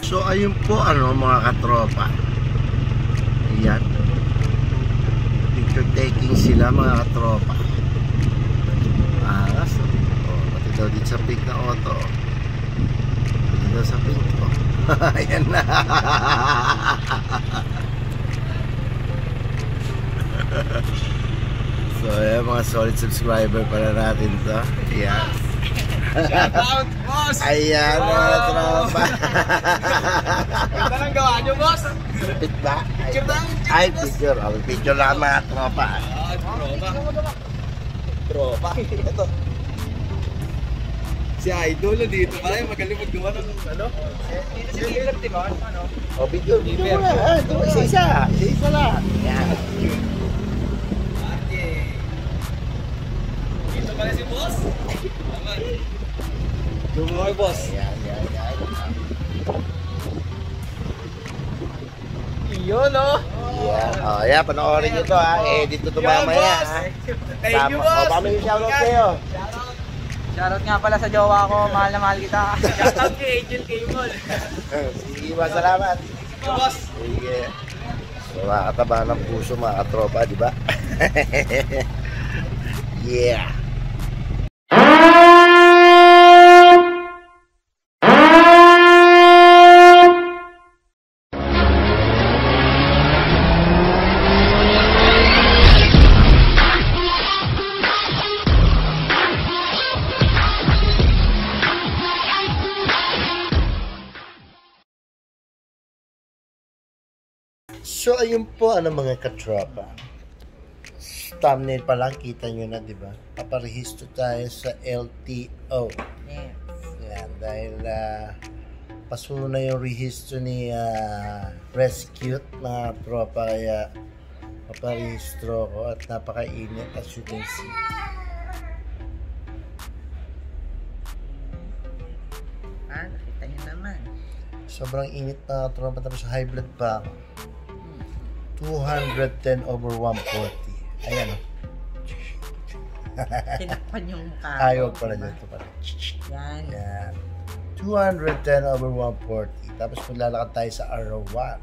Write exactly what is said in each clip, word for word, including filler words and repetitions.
So ayun po ano mga katropa. Ayan. Picture taking sila mga katropa. Angas. Oh, pati daw dito sa pink na auto. Pati daw sa pink. Oh. Ayan na. So ayan mga solid subscriber para natin to. Ayan. Shout out, boss! Ayan oh. mga tropa. Ganda lang gawa nyo, boss! Pit ba? Picture lang! Ay, picture. Okay, picture lang mga tropa. Ah, tropa. Tropa. Ito. Si Idol dito pala yung magaling maggawa ng ano? Si Idol, di ba? Ano? O, picture. Picture mo na. Isa-isa. Isa-isa lang. Ayan. Okay. Dito pala si boss. Aman. Dumoy, boss. Ayan, ayan, ayan. Iyon, no? Ayan. O, ayan. Panoorin nyo to ha. Edit ko ito mamaya ha. Thank you, boss. O, kami yung shoutout kayo. Shoutout nga pala sa jowa ko, mahal na mahal kita. Shoutout kay Agent K-Mall. Sige, masalamat. Sige, boss. Sige. So, makakataba ng puso mga katropa, di ba? Yeah. So ayun po ano mga katropa. Thumbnail pa lang kita nyo na, di ba? Paparehistro tayo sa L T O. Yes. Yan, dahil uh, pasuno na yung rehistro ni uh, Rescue mga tropa, kaya paparehistro ko at napakainit as you can see. Ah, nakita nyo naman. Sobrang init mga tropa, tapos high blood pa ako. two hundred ten over one forty. Ayan o. Tinakpan yung mukha. Ayaw pala dyan. Ito pala. Yan. Yan. two hundred ten over one forty. Tapos maglalakad tayo sa R one.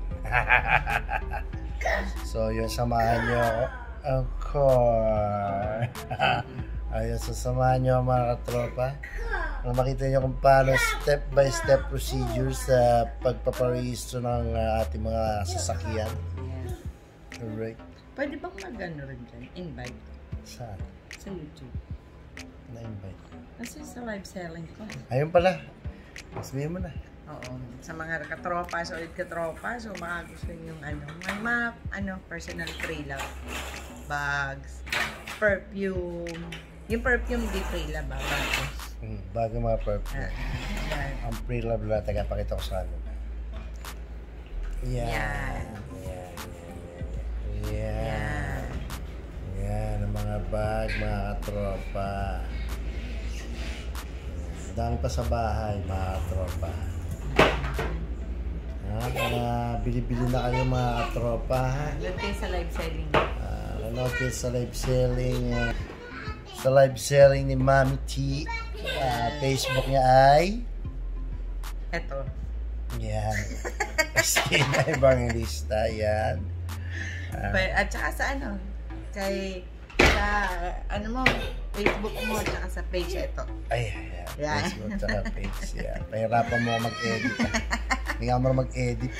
So, yun, samahan nyo ako. Of course. Ayun, so samahan nyo mga katropa. Para makita nyo kung paano step by step procedure sa pagpaparehistro ng uh, ating mga sasakyan. Correct. Pwede bang mag-ano rin dyan? Invite Saan? sa YouTube. Na-invite. Kasi sa live selling ko. Ayun pala. Sabihin mo na. Oo. Sa mga katropa, solid katropa. So, mga gusto yung ano. May mga ano, personal pre-love. Bags. Perfume. Yung perfume di pre-love ba? Bago. Hmm, bago mga perfume. Ah, yan. Ang pre-love na tagapakita ko sa ano. Yan. Yan. Yan. Yan. Yan. Ang mga bag, mga katropa. Dami pa sa bahay, mga katropa. Ha? Kaya bili-bili na kayo mga katropa. Load kayo sa live selling. Uh, nanood kayo sa live selling. Uh, sa live selling ni Mami T. Uh, Facebook niya ay... Eto. Yan. Esquina Evangelista. Yan. Uh, At saka sa ano, kay, sa, ano mo, Facebook mo, at saka sa page ito. ay, yan. Yan. Facebook tsaka page. Yan. Pahirapan mo mag-edit. Hindi nga mo mag-edit.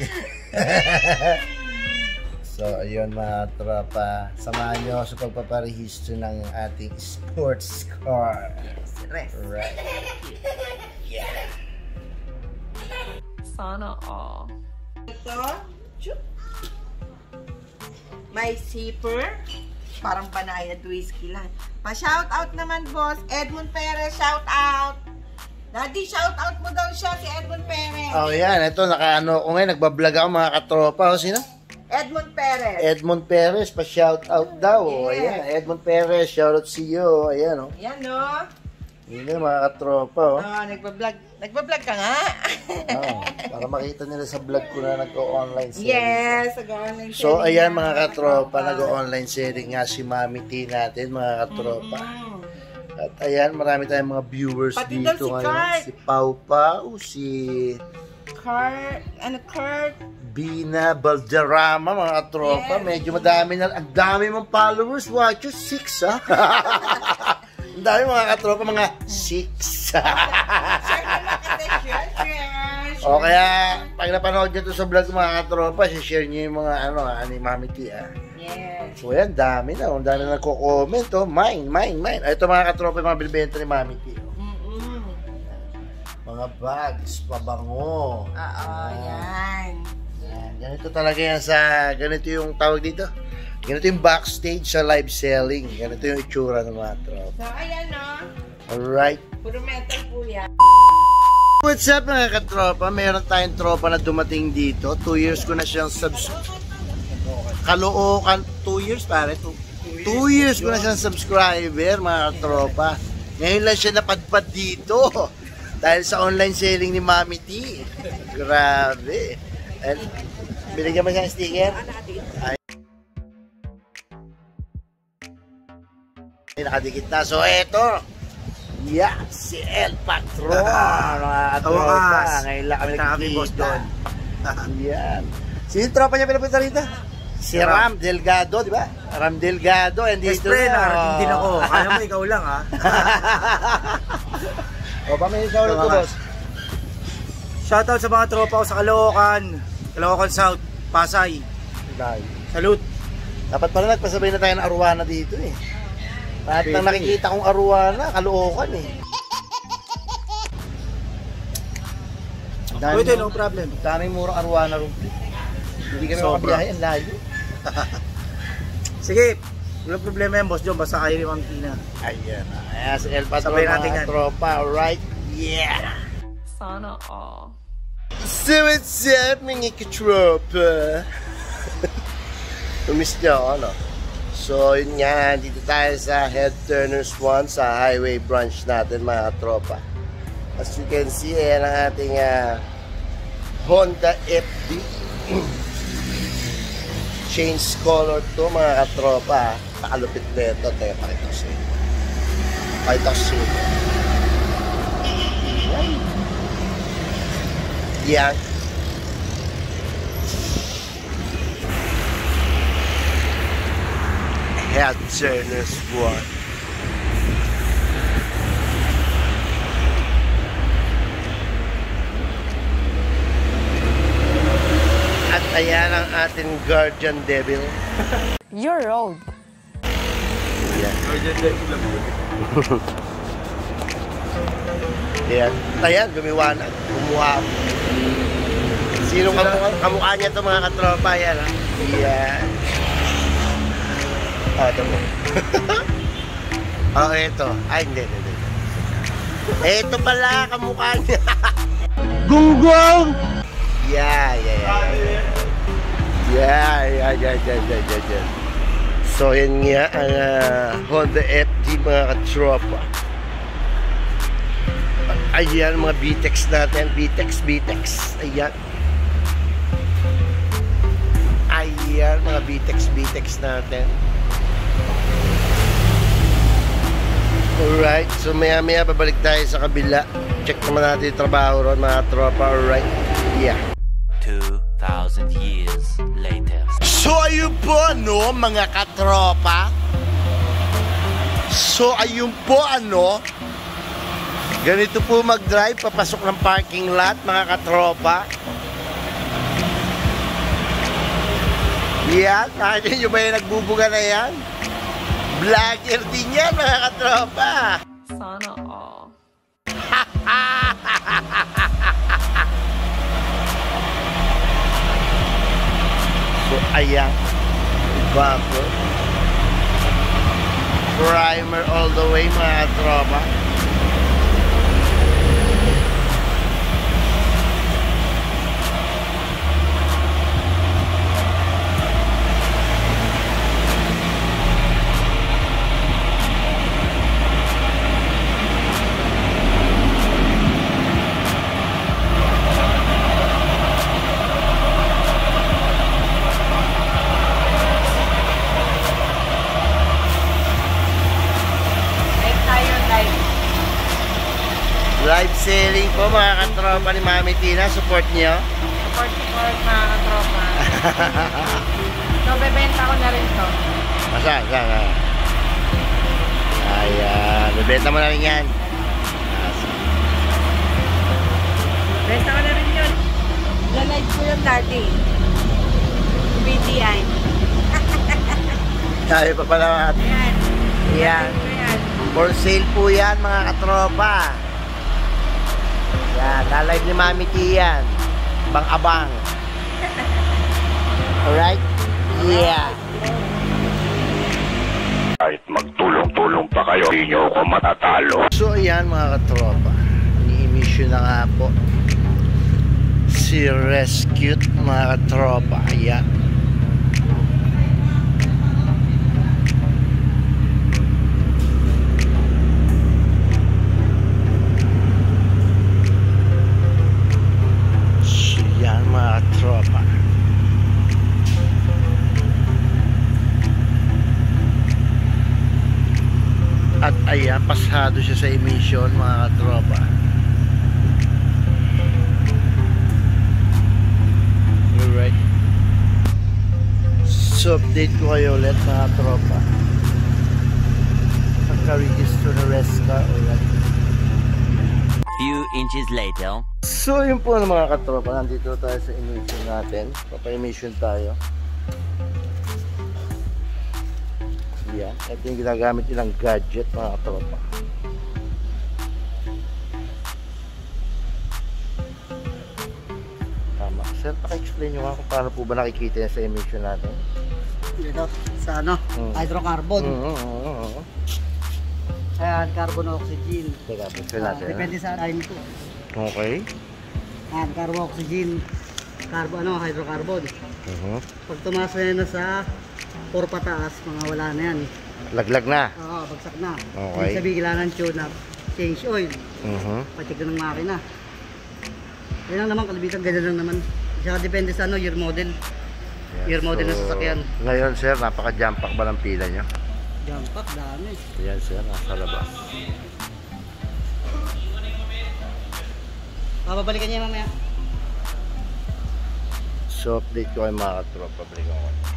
So, ayun mga tropa. Samahan nyo sa pagpaparehistro ng ating sports car. Yes, rest. Right. Yeah. Sana all. Ito, chup. May zipper. Parang banayad whiskey lang. Pa-shout out naman, boss. Edmund Perez, shout out. Daddy, shout out mo daw siya, si Edmund Perez. Oh, yan. Ito, naka-ano ko ngayon. Nagbablog ako mga katropa. O, sino? Edmund Perez. Edmund Perez, pa-shout out daw. O, Yes. ayan. Edmund Perez, shout out see you. Ayan, o. Yan, no? Yun yung mga katropa, o. Oh, nagbablog. Nagbablog ka nga. Oh, para makita nila sa vlog ko na nag-o-online selling. Yes, nag-online So, selling ayan na, mga katropa, nag-o-online selling nga si Mami T natin, mga katropa. Mm. At ayan, marami tayong mga viewers Pati daw dito si ngayon. Kurt. Si Pau Pau, si Kurt, ano, Kurt? Bina Balderrama, mga katropa. Yes. Medyo madami na. Ang dami mong followers. Watch you, six, ha? Ang dami mga katropa, mga six. Share naman kasi, share, share. O kaya, pag napanood nyo to sa vlog mga katropa, share nyo yung mga ano, ni Mami T, ha? Yes. So yan, dami na. Ang dami na nagko-comment, oh. Mine, mine, mine. Ito mga katropa, yung mga bilibenta ni Mami T. Oh. Mm-mm. Mga bags, pabango. Oo, yan. Yan, ganito talaga yan sa, ganito yung tawag dito. Ganito yung backstage sa live selling. Ganito yung itsura ng mga tropa. So, ayan, no? Alright. Puro metal po yan. What's up mga katropa? Meron tayong tropa na dumating dito. Two years ko na siyang subs... Kalookan. Two years pare. Two, two years ko na siyang subscriber mga katropa. Ngayon lang siya napadpad dito. Dahil sa online selling ni Mami T. Grabe. And, binigyan mo siya ng sticker? Ay. Nakadikit na. So, eto. Yeah, si El Patron. Mga katropa. Ngayon lang kami nagkikita. Yan. Sino yung tropa niya pinapunta rito? Si Ram Delgado, di ba? Ram Delgado. And dito na. Hindi na ako. Kaya mo ikaw lang, ha? O, pa may shoutout ko, boss. Shoutout sa mga tropa ko sa Caloocan, Caloocan South, Pasay. Salute. Dapat pala nagpasabay na tayo ng arwana dito eh. Lahat ng nakikita kong arwana, Caloocan eh. Pwede, no problem. Daming murang arwana rin. Hindi kami makabiyahe, ang layo. Sige, walang problema yan, boss John. Basta kayo ni Ma'am Tina. Ayan. Ayan si El Patron, Sabay natin mga yan. tropa. Alright? Yeah! Sana all. So what's up, mga katropa? Tumis niya ako, ano? So, yun nga. Dito tayo sa Head Turners one sa highway branch natin, mga katropa. As you can see, ayan ang ating uh, Honda F D. Change color to, mga katropa. Pakalupit na ito. Teka, pakita ko sa inyo. Pakita ko sa inyo. Yan. Head Turners one. At ayan ang ating Guardian Devil. You're old. Yan. Yan. Ayan, gumiwa na. Kumuha. Sino kamukha, kamukha niya ito mga katropa? Yan. Ha? Yan. Ah, ito mo. Oh, ito. Ay, hindi, hindi, hindi. Ito pala, kamukha niya. Gunggong! Yeah, yeah, yeah. Yeah, yeah, yeah, yeah, yeah, yeah, yeah. So, yan nga ang uh, Honda F D mga katropa. Ayan, mga B TEX natin. B TEX, B TEX. Ayan. Ayan, mga B TEX, B TEX natin. Alright, so maya maya babalik tayo sa kabila. Check naman natin yung trabaho ron mga tropa. Alright, yeah. two thousand years later. So ayun po ano mga katropa. So ayun po ano. Ganito po mag-drive papasok ng parking lot mga katropa. Yan, nakita nyo ba yung nagbubuga na yan? Vlogger din yan mga katropa. Sana all. So ayan, bumper, primer all the way mga katropa. Live tayo, live. po mga katropa ni Mami Tina, support niyo. Support, support mga katropa. So, bebenta ko na rin to. Masa, saan, saan? Ayan, bebenta mo na rin yan. Benta ko na rin yun. Lalike ko yung dati. B T I. Sabi pa pala mga Ayan. Yan. Lalike ko yan. For sale po yan mga katropa. Yan, lalive ni Mami T yan. Bang-abang. Alright? Yeah. Kahit magtulong-tulong pa kayo, hindi nyo ako matatalo. So ayan mga katropa, ni-emission na nga po si Rescue mga katropa. Ayan. So yan mga katropa. At ayan, pasado siya sa emission mga katropa. Alright. So update ko kayo ulit mga katropa. Pagka-register na Resca. Alright. Few inches later. So yun po na mga katropa, nandito tayo sa emission natin. Papa-emission tayo. Yan, ito yung ginagamit nilang gadget mga katropa. Tama. Sir, paka-explain nyo nga kung paano po ba nakikita yan sa emission natin. Dito sa ano, Mm. hydrocarbon. Oo, oo, oo. Ayan, carbon oxygen. Teka, picture Ah, natin. depende sa time ko. Okay. Ayan, carbon oxygen. Carbon, ano, hydrocarbon. Uh-huh. Pag tumaas na yan na sa four pataas, mga wala na yan. Laglag na. Oo, bagsak na. Okay. Ibig sabihin, kailangan tune up. Change oil. Uh-huh. Pacheck na ng makina. Yan lang naman, kalabitan, ganyan lang naman. Siya depende sa ano, year model. Yan, Year model na so, sasakyan. Ngayon sir, napaka-jump pack ba ng pila nyo? Jump up, dami. Yan sir, nasa labas. Ah, babalikan niya mamaya. So update ko kay mga katropa. Balikan ko.